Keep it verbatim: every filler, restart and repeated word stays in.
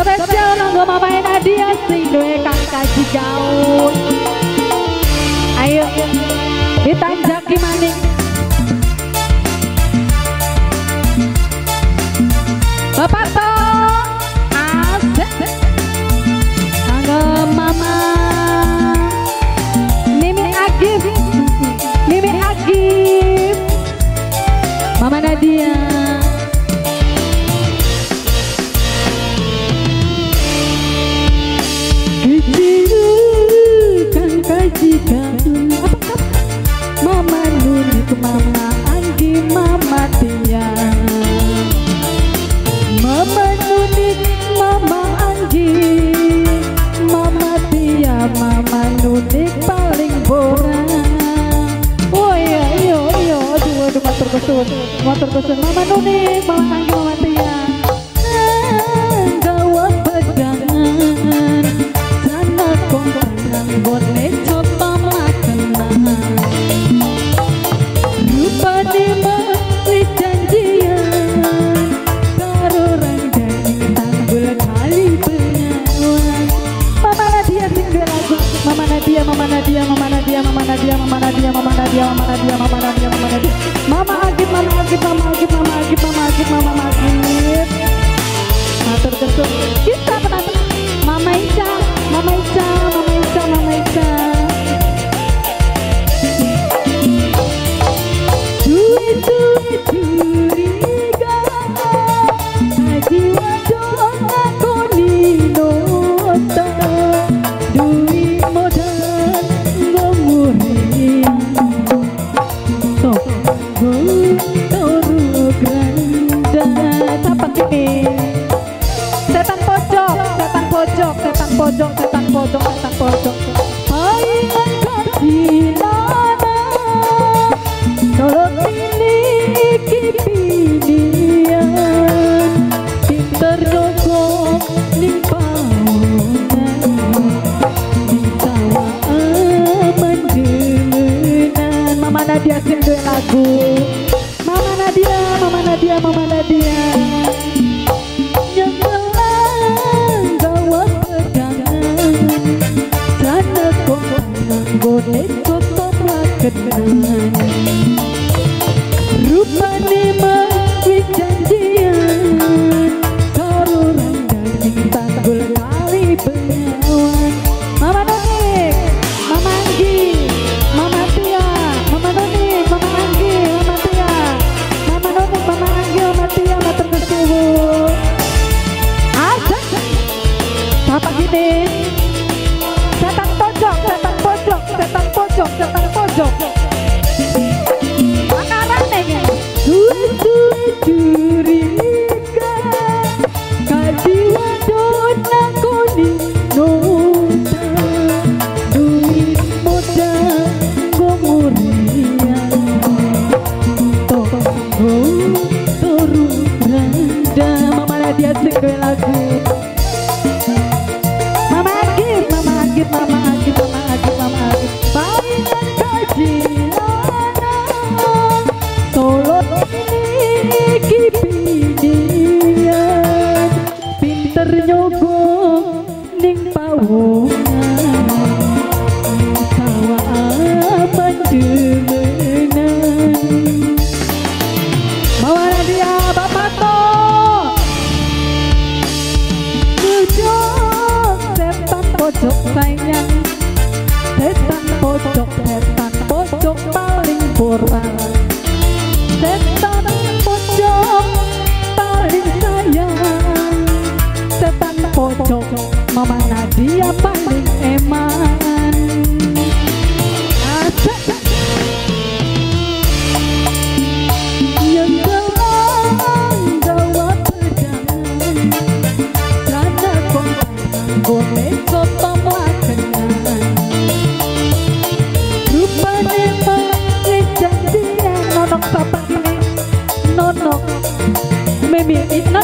Spesial nanggo Mama Nadia sing duwe Kang Kaji gaun. Ayo ditanjaki maning. Bapak to asik nanggo Mama Mimi Agif, Mimi Agif, Mama Nadia. Mama Nunik, Mama Anggi, Mama Tia. Mama Nunik, Mama Anggi, Mama Tia, Mama Nunik paling borang. Oh iya iya iya, aduh aduh motor kesun, motor kesun. Mama Nunik, Mama Anggi, Mama Tia. Gawat pedangan, sana kontangan boleh coba makan. Rupane mati janjian karo randang tanggul kali bengawan. Mama Nadia sing duwe lagu. Mama Nadia, Mama Nadia, Mama Nadia, Mama Nadia, Mama Nadia, Mama Nadia, Mama Nadia, Mama Nadia, Mama Nadia. Mama Agif, Mama Agif, Mama Agif, Mama Agif, Mama Agif, Mama Agif. Matur kesun. Kita penonton Mama Ica, Mama Ica, Mama Ica, Mama Ica. Setan pojok, setan pojok, setan pojok, setan pojok, setan pojok. Palingan kasilana, tolong miliki pilihan. Pinter nyogok ning paunan, ning sawah mendemenan. Mama Nadia sing duwe lagu. Mama Nadia, Mama Nadia, Mama Nadia. Boleh tutup kenangan. Rupane mati janjian karo randang tanggul kali bengawan. Mama Nunik, Mama Anggi, Mama Tia, Mama Nunik, Mama Anggi, Mama Tia, Mama Nunik, Mama Anggi, Mama Tia, matur kesuwun. Asik. Apa gini? Setan pojok, setan pojok, setan pojok, setan pojok. Makanan nih. Duwe-duwe curiga, kaji wadon nakoni nota. Duit modal gomurian, tonggo turun randa. Mama Nadia sing duwe lagu. Mama Agif, Mama Agif, Mama Agif, Mama Agif. Palingan kajilana, tolong miliki pilihan. Pinter nyogok ning pawongan, sawah mendemenan. Mama Nadia, Bapak to setan pojok sayang, setan pojok, setan pojok paling borang. Setan pojok paling sayang, setan pojok Mama Nadia paling eman. Asik. Yang gelang gawat pedangan, rada kontangan boleh coba makan. Rupane mati janjian nonok papa ini, nonok Mimi,